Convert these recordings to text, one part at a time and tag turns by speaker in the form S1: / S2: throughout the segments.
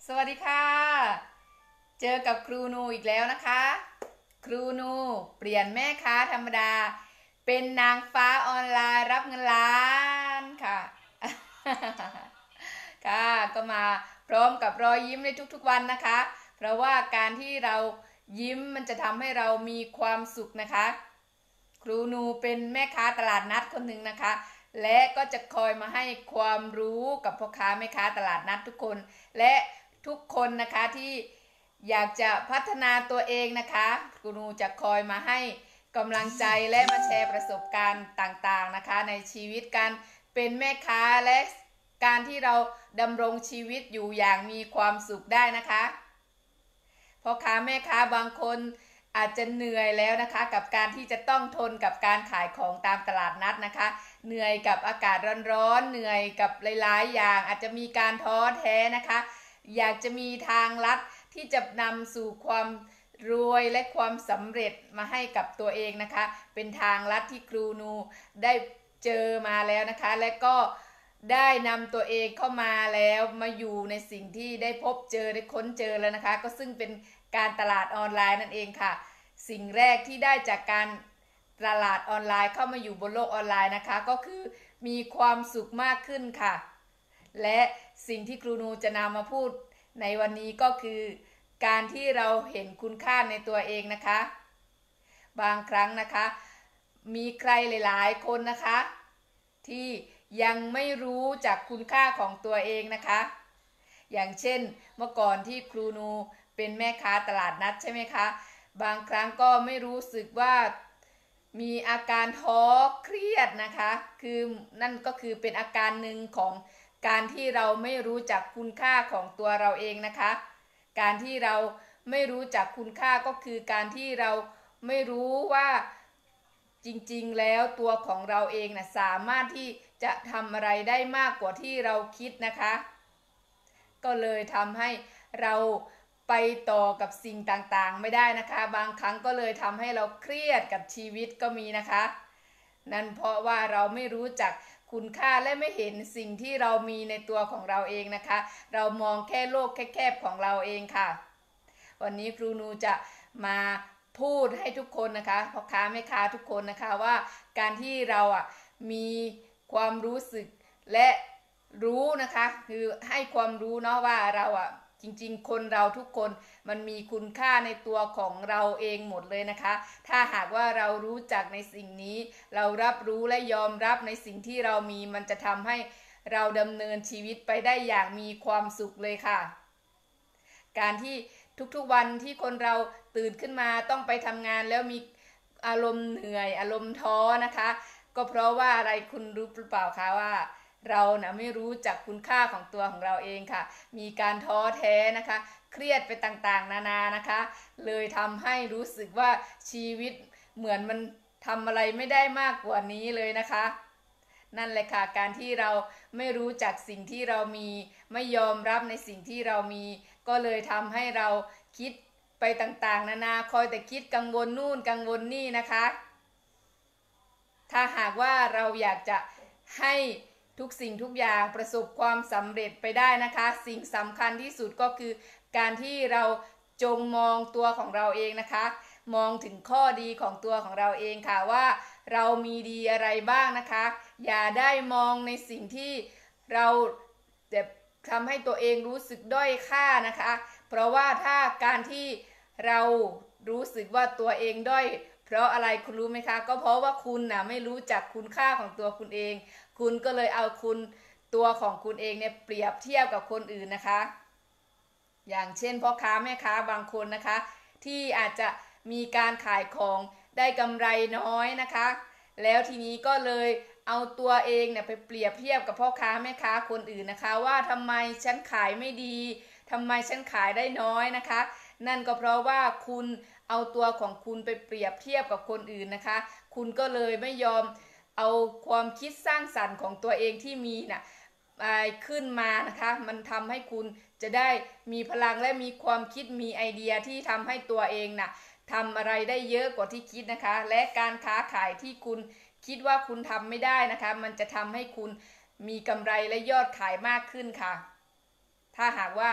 S1: สวัสดีค่ะเจอกับครูนูอีกแล้วนะคะครูนูเปลี่ยนแม่ค้าธรรมดาเป็นนางฟ้าออนไลน์รับเงินล้านค่ะค่ะก็มาพร้อมกับรอยยิ้มในทุกๆวันนะคะเพราะว่าการที่เรายิ้มมันจะทำให้เรามีความสุขนะคะครูนูเป็นแม่ค้าตลาดนัดคนหนึ่งนะคะและก็จะคอยมาให้ความรู้กับพ่อค้าแม่ค้าตลาดนัดทุกคนและทุกคนนะคะที่อยากจะพัฒนาตัวเองนะคะครูนูจะคอยมาให้กำลังใจและมาแชร์ประสบการณ์ต่างๆนะคะในชีวิตการเป็นแม่ค้าและการที่เราดำรงชีวิตอยู่อย่างมีความสุขได้นะคะพ่อค้าแม่ค้าบางคนอาจจะเหนื่อยแล้วนะคะกับการที่จะต้องทนกับการขายของตามตลาดนัดนะคะเหนื่อยกับอากาศร้อนๆเหนื่อยกับหลายๆอย่างอาจจะมีการท้อแท้นะคะอยากจะมีทางลัดที่จะนำสู่ความรวยและความสำเร็จมาให้กับตัวเองนะคะเป็นทางลัดที่ครูนูได้เจอมาแล้วนะคะและก็ได้นำตัวเองเข้ามาแล้วมาอยู่ในสิ่งที่ได้พบเจอได้ค้นเจอแล้วนะคะก็ซึ่งเป็นการตลาดออนไลน์นั่นเองค่ะสิ่งแรกที่ได้จากการตลาดออนไลน์เข้ามาอยู่บนโลกออนไลน์นะคะก็คือมีความสุขมากขึ้นค่ะและสิ่งที่ครูนูจะนำมาพูดในวันนี้ก็คือการที่เราเห็นคุณค่าในตัวเองนะคะบางครั้งนะคะมีใครหลายๆคนนะคะที่ยังไม่รู้จักคุณค่าของตัวเองนะคะอย่างเช่นเมื่อก่อนที่ครูนูเป็นแม่ค้าตลาดนัดใช่ไหมคะบางครั้งก็ไม่รู้สึกว่ามีอาการท้อเครียดนะคะคือนั่นก็คือเป็นอาการหนึ่งของการที่เราไม่รู้จักคุณค่าของตัวเราเองนะคะการที่เราไม่รู้จักคุณค่าก็คือการที่เราไม่รู้ว่าจริงๆแล้วตัวของเราเองนะสามารถที่จะทำอะไรได้มากกว่าที่เราคิดนะคะก็เลยทำให้เราไปต่อกับสิ่งต่างๆไม่ได้นะคะบางครั้งก็เลยทำให้เราเครียดกับชีวิตก็มีนะคะนั่นเพราะว่าเราไม่รู้จักคุณค่าและไม่เห็นสิ่งที่เรามีในตัวของเราเองนะคะเรามองแค่โลกแคบๆของเราเองค่ะวันนี้ครูนูจะมาพูดให้ทุกคนนะคะพ่อค้าแม่ค้าทุกคนนะคะว่าการที่เรามีความรู้สึกและรู้นะคะคือให้ความรู้เนาะว่าเราจริงๆคนเราทุกคนมันมีคุณค่าในตัวของเราเองหมดเลยนะคะถ้าหากว่าเรารู้จักในสิ่งนี้เรารับรู้และยอมรับในสิ่งที่เรามีมันจะทำให้เราดำเนินชีวิตไปได้อย่างมีความสุขเลยค่ะการที่ทุกๆวันที่คนเราตื่นขึ้นมาต้องไปทำงานแล้วมีอารมณ์เหนื่อยอารมณ์ท้อนะคะก็เพราะว่าอะไรคุณรู้หรือเปล่าคะว่าเรานะไม่รู้จักคุณค่าของตัวของเราเองค่ะมีการท้อแท้นะคะเครียดไปต่างๆนานานะคะเลยทำให้รู้สึกว่าชีวิตเหมือนมันทำอะไรไม่ได้มากกว่านี้เลยนะคะนั่นแหละค่ะการที่เราไม่รู้จักสิ่งที่เรามีไม่ยอมรับในสิ่งที่เรามีก็เลยทำให้เราคิดไปต่างๆนานาคอยแต่คิดกังวลนู่นกังวลนี่นะคะถ้าหากว่าเราอยากจะให้ทุกสิ่งทุกอย่างประสบความสำเร็จไปได้นะคะสิ่งสำคัญที่สุดก็คือการที่เราจงมองตัวของเราเองนะคะมองถึงข้อดีของตัวของเราเองค่ะว่าเรามีดีอะไรบ้างนะคะอย่าได้มองในสิ่งที่เราแบบทำให้ตัวเองรู้สึกด้อยค่านะคะเพราะว่าถ้าการที่เรารู้สึกว่าตัวเองด้อยเพราะอะไรคุณรู้ไหมคะก็เพราะว่าคุณไม่รู้จักคุณค่าของตัวคุณเองคุณก็เลยเอาตัวของคุณเองเนี่ยเปรียบเทียบกับคนอื่นนะคะอย่างเช่นพ่อค้าแม่ค้าบางคนนะคะที่อาจจะมีการขายของได้กำไรน้อยนะคะแล้วทีนี้ก็เลยเอาตัวเองเนี่ยไปเปรียบเทียบกับพ่อค้าแม่ค้าคนอื่นนะคะว่าทำไมฉันขายไม่ดีทำไมฉันขายได้น้อยนะคะนั่นก็เพราะว่าคุณเอาตัวของคุณไปเปรียบเทียบกับคนอื่นนะคะคุณก็เลยไม่ยอมเอาความคิดสร้างสรรค์ของตัวเองที่มีน่ะขึ้นมานะคะมันทำให้คุณจะได้มีพลังและมีความคิดมีไอเดียที่ทำให้ตัวเองน่ะทำอะไรได้เยอะกว่าที่คิดนะคะและการค้าขายที่คุณคิดว่าคุณทำไม่ได้นะคะมันจะทำให้คุณมีกำไรและยอดขายมากขึ้นค่ะถ้าหากว่า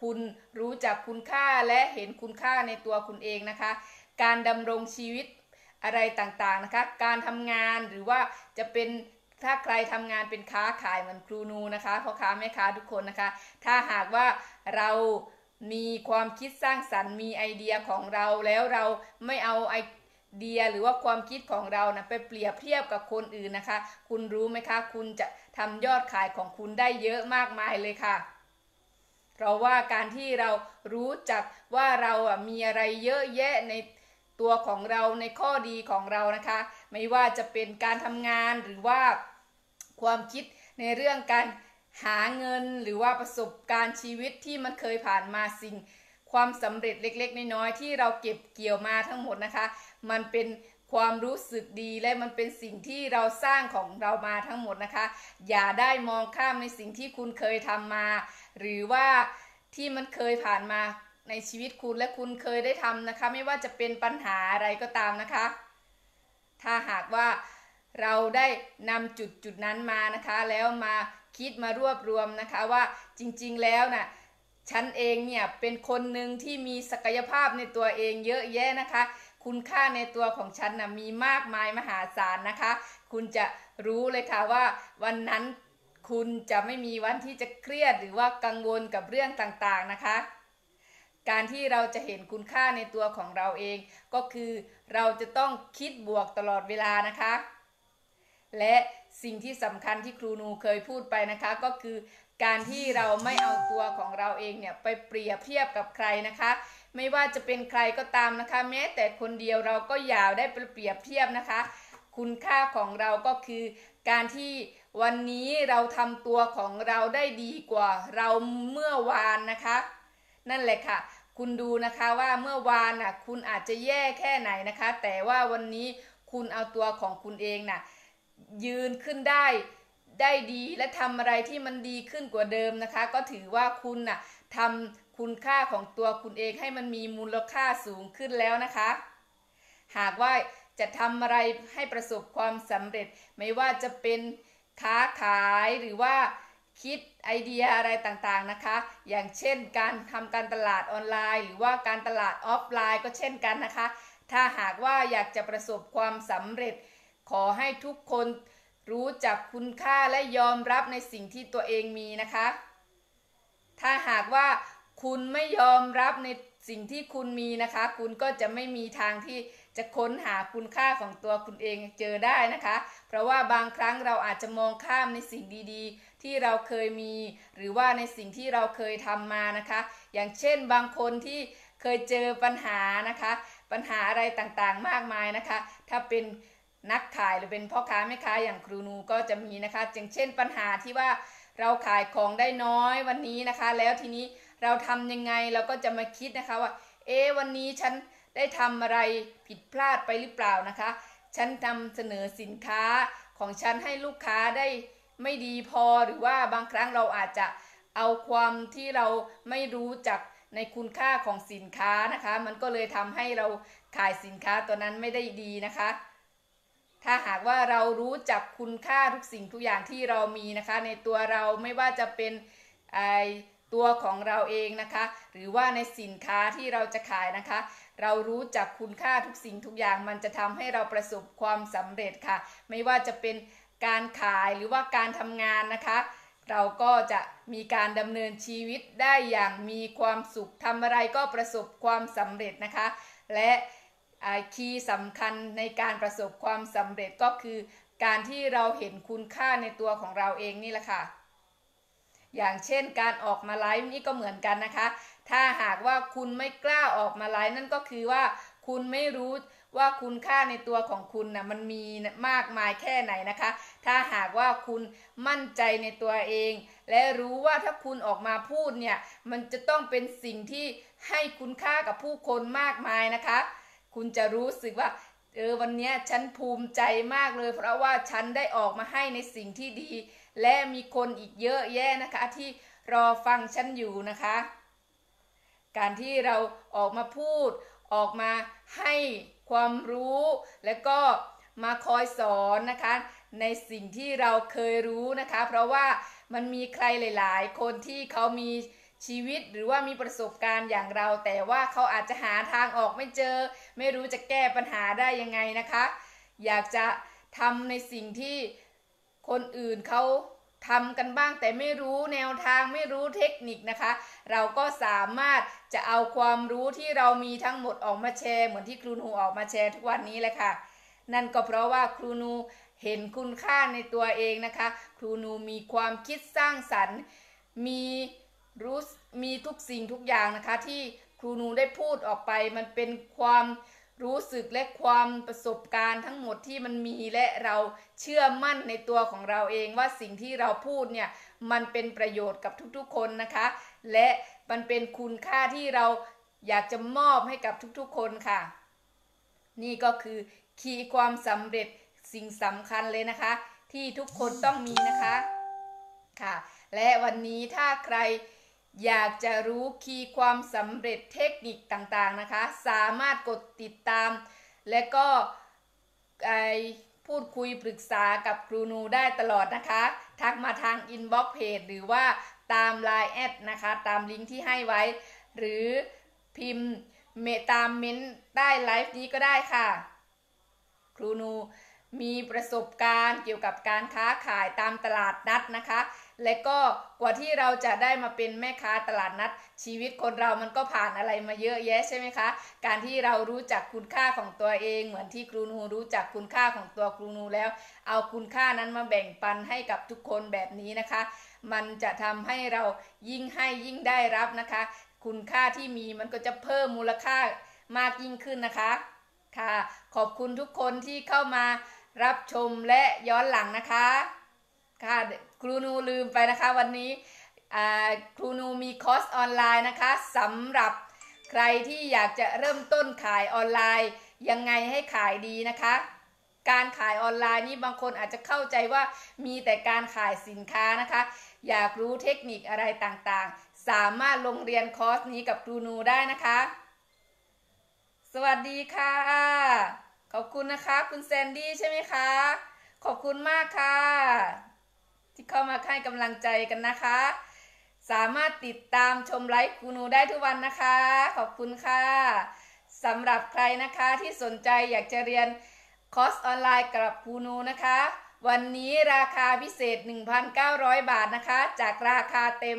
S1: คุณรู้จักคุณค่าและเห็นคุณค่าในตัวคุณเองนะคะการดำรงชีวิตอะไรต่างๆนะคะการทำงานหรือว่าจะเป็นถ้าใครทำงานเป็นค้าขายเหมือนครูนูนะคะพ่อค้าแม่ค้าทุกคนนะคะถ้าหากว่าเรามีความคิดสร้างสรรค์มีไอเดียของเราแล้วเราไม่เอาไอเดียหรือว่าความคิดของเรานะไปเปรียบเทียบกับคนอื่นนะคะคุณรู้ไหมคะคุณจะทำยอดขายของคุณได้เยอะมากมายเลยค่ะเพราะว่าการที่เรารู้จักว่าเรามีอะไรเยอะแยะในตัวของเราในข้อดีของเรานะคะไม่ว่าจะเป็นการทำงานหรือว่าความคิดในเรื่องการหาเงินหรือว่าประสบการณ์ชีวิตที่มันเคยผ่านมาสิ่งความสำเร็จเล็กๆน้อยๆที่เราเก็บเกี่ยวมาทั้งหมดนะคะมันเป็นความรู้สึกดีและมันเป็นสิ่งที่เราสร้างของเรามาทั้งหมดนะคะอย่าได้มองข้ามในสิ่งที่คุณเคยทำมาหรือว่าที่มันเคยผ่านมาในชีวิตคุณและคุณเคยได้ทำนะคะไม่ว่าจะเป็นปัญหาอะไรก็ตามนะคะถ้าหากว่าเราได้นำจุดนั้นมานะคะแล้วมาคิดมารวบรวมนะคะว่าจริงๆแล้วน่ะฉันเองเนี่ยเป็นคนหนึ่งที่มีศักยภาพในตัวเองเยอะแยะนะคะคุณค่าในตัวของฉันนะมีมากมายมหาศาลนะคะคุณจะรู้เลยค่ะว่าวันนั้นคุณจะไม่มีวันที่จะเครียดหรือว่ากังวลกับเรื่องต่างๆนะคะการที่เราจะเห็นคุณค่าในตัวของเราเองก็คือเราจะต้องคิดบวกตลอดเวลานะคะและสิ่งที่สำคัญที่ครูนูเคยพูดไปนะคะก็คือการที่เราไม่เอาตัวของเราเองเนี่ยไปเปรียบเทียบกับใครนะคะไม่ว่าจะเป็นใครก็ตามนะคะแม้แต่คนเดียวเราก็อย่าได้ไปเปรียบเทียบนะคะคุณค่าของเราก็คือการที่วันนี้เราทำตัวของเราได้ดีกว่าเราเมื่อวานนะคะนั่นแหละค่ะคุณดูนะคะว่าเมื่อวานน่ะคุณอาจจะแย่แค่ไหนนะคะแต่ว่าวันนี้คุณเอาตัวของคุณเองน่ะยืนขึ้นได้ดีและทำอะไรที่มันดีขึ้นกว่าเดิมนะคะก็ถือว่าคุณน่ะทำคุณค่าของตัวคุณเองให้มันมีมูลค่าสูงขึ้นแล้วนะคะหากว่าจะทำอะไรให้ประสบความสำเร็จไม่ว่าจะเป็นค้าขายหรือว่าคิดไอเดียอะไรต่างๆนะคะอย่างเช่นการทำการตลาดออนไลน์หรือว่าการตลาดออฟไลน์ก็เช่นกันนะคะถ้าหากว่าอยากจะประสบความสำเร็จขอให้ทุกคนรู้จักคุณค่าและยอมรับในสิ่งที่ตัวเองมีนะคะถ้าหากว่าคุณไม่ยอมรับในสิ่งที่คุณมีนะคะคุณก็จะไม่มีทางที่จะค้นหาคุณค่าของตัวคุณเองเจอได้นะคะเพราะว่าบางครั้งเราอาจจะมองข้ามในสิ่งดีๆที่เราเคยมีหรือว่าในสิ่งที่เราเคยทำมานะคะอย่างเช่นบางคนที่เคยเจอปัญหานะคะปัญหาอะไรต่างๆมากมายนะคะถ้าเป็นนักขายหรือเป็นพ่อค้าแม่ค้าอย่างครูนูก็จะมีนะคะอย่างเช่นปัญหาที่ว่าเราขายของได้น้อยวันนี้นะคะแล้วทีนี้เราทำยังไงเราก็จะมาคิดนะคะว่าวันนี้ฉันได้ทำอะไรผิดพลาดไปหรือเปล่านะคะฉันนำเสนอสินค้าของฉันให้ลูกค้าได้ไม่ดีพอหรือว่าบางครั้งเราอาจจะเอาความที่เราไม่รู้จักในคุณค่าของสินค้านะคะมันก็เลยทำให้เราขายสินค้าตัวนั้นไม่ได้ดีนะคะถ้าหากว่าเรารู้จักคุณค่าทุกสิ่งทุกอย่างที่เรามีนะคะในตัวเราไม่ว่าจะเป็นตัวของเราเองนะคะหรือว่าในสินค้าที่เราจะขายนะคะเรารู้จักคุณค่าทุกสิ่งทุกอย่างมันจะทำให้เราประสบความสำเร็จค่ะไม่ว่าจะเป็นการขายหรือว่าการทำงานนะคะเราก็จะมีการดำเนินชีวิตได้อย่างมีความสุขทำอะไรก็ประสบความสำเร็จนะคะและคีย์สำคัญในการประสบความสำเร็จก็คือการที่เราเห็นคุณค่าในตัวของเราเองนี่แหละค่ะอย่างเช่นการออกมาไลฟ์นี่ก็เหมือนกันนะคะถ้าหากว่าคุณไม่กล้าออกมาไลฟ์นั่นก็คือว่าคุณไม่รู้ว่าคุณค่าในตัวของคุณนะมันมีมากมายแค่ไหนนะคะถ้าหากว่าคุณมั่นใจในตัวเองและรู้ว่าถ้าคุณออกมาพูดเนี่ยมันจะต้องเป็นสิ่งที่ให้คุณค่ากับผู้คนมากมายนะคะคุณจะรู้สึกว่าวันนี้ฉันภูมิใจมากเลยเพราะว่าฉันได้ออกมาให้ในสิ่งที่ดีและมีคนอีกเยอะแยะนะคะที่รอฟังฉันอยู่นะคะการที่เราออกมาพูดออกมาให้ความรู้และก็มาคอยสอนนะคะในสิ่งที่เราเคยรู้นะคะเพราะว่ามันมีใครหลายๆคนที่เขามีชีวิตหรือว่ามีประสบการณ์อย่างเราแต่ว่าเขาอาจจะหาทางออกไม่เจอไม่รู้จะแก้ปัญหาได้ยังไงนะคะอยากจะทำในสิ่งที่คนอื่นเขาทำกันบ้างแต่ไม่รู้แนวทางไม่รู้เทคนิคนะคะเราก็สามารถจะเอาความรู้ที่เรามีทั้งหมดออกมาแชร์เหมือนที่ครูนูออกมาแชร์ทุกวันนี้แหละค่ะนั่นก็เพราะว่าครูนูเห็นคุณค่าในตัวเองนะคะครูนูมีความคิดสร้างสรรค์มีทุกสิ่งทุกอย่างนะคะที่ครูนูได้พูดออกไปมันเป็นความรู้สึกและความประสบการณ์ทั้งหมดที่มันมีและเราเชื่อมั่นในตัวของเราเองว่าสิ่งที่เราพูดเนี่ยมันเป็นประโยชน์กับทุกๆคนนะคะและมันเป็นคุณค่าที่เราอยากจะมอบให้กับทุกๆคนค่ะนี่ก็คือคีย์ความสำเร็จสิ่งสำคัญเลยนะคะที่ทุกคนต้องมีนะคะค่ะและวันนี้ถ้าใครอยากจะรู้คีย์ความสำเร็จเทคนิคต่างๆนะคะสามารถกดติดตามและก็พูดคุยปรึกษากับครูนูได้ตลอดนะคะทักมาทางอินบ็อกซ์เพจหรือว่าตาม LINE แอดนะคะตามลิงก์ที่ให้ไว้หรือพิมพ์ตามเม้นต์ใต้ไลฟ์นี้ก็ได้ค่ะครูนูมีประสบการณ์เกี่ยวกับการค้าขายตามตลาดนัดนะคะและก็กว่าที่เราจะได้มาเป็นแม่ค้าตลาดนัดชีวิตคนเรามันก็ผ่านอะไรมาเยอะแยะใช่ไหมคะการที่เรารู้จักคุณค่าของตัวเองเหมือนที่ครูนูรู้จักคุณค่าของตัวครูนูแล้วเอาคุณค่านั้นมาแบ่งปันให้กับทุกคนแบบนี้นะคะมันจะทำให้เรายิ่งให้ยิ่งได้รับนะคะคุณค่าที่มีมันก็จะเพิ่มมูลค่ามากยิ่งขึ้นนะคะค่ะขอบคุณทุกคนที่เข้ามารับชมและย้อนหลังนะคะค่ะครูนูลืมไปนะคะวันนี้ครูนูมีคอร์สออนไลน์นะคะสำหรับใครที่อยากจะเริ่มต้นขายออนไลน์ยังไงให้ขายดีนะคะการขายออนไลน์นี่บางคนอาจจะเข้าใจว่ามีแต่การขายสินค้านะคะอยากรู้เทคนิคอะไรต่างๆสามารถลงเรียนคอร์สนี้กับครูนูได้นะคะสวัสดีค่ะขอบคุณนะคะคุณแซนดี้ใช่ไหมคะขอบคุณมากค่ะที่เข้ามาให้กำลังใจกันนะคะสามารถติดตามชมไลฟ์ครูนูได้ทุกวันนะคะขอบคุณค่ะสำหรับใครนะคะที่สนใจอยากจะเรียนคอร์สออนไลน์กับครูนูนะคะวันนี้ราคาพิเศษ 1,900 บาทนะคะจากราคาเต็ม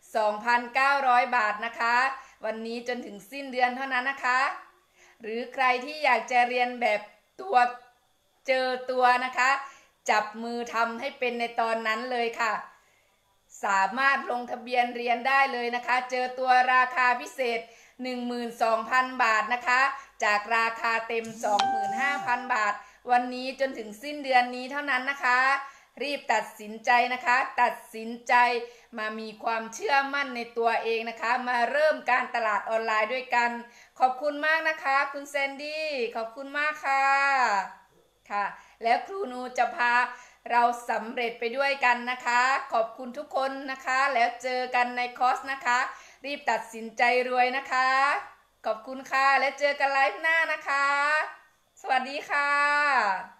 S1: 2,900 บาทนะคะวันนี้จนถึงสิ้นเดือนเท่านั้นนะคะหรือใครที่อยากจะเรียนแบบเจอตัวนะคะจับมือทำให้เป็นในตอนนั้นเลยค่ะสามารถลงทะเบียนเรียนได้เลยนะคะเจอตัวราคาพิเศษ 12,000 บาทนะคะจากราคาเต็ม 25,000 บาทวันนี้จนถึงสิ้นเดือนนี้เท่านั้นนะคะรีบตัดสินใจนะคะตัดสินใจมามีความเชื่อมั่นในตัวเองนะคะมาเริ่มการตลาดออนไลน์ด้วยกันขอบคุณมากนะคะคุณแซนดี้ขอบคุณมากค่ะค่ะแล้วครูนูจะพาเราสำเร็จไปด้วยกันนะคะขอบคุณทุกคนนะคะแล้วเจอกันในคอร์สนะคะรีบตัดสินใจรวยนะคะขอบคุณค่ะแล้วเจอกันไลฟ์หน้านะคะสวัสดีค่ะ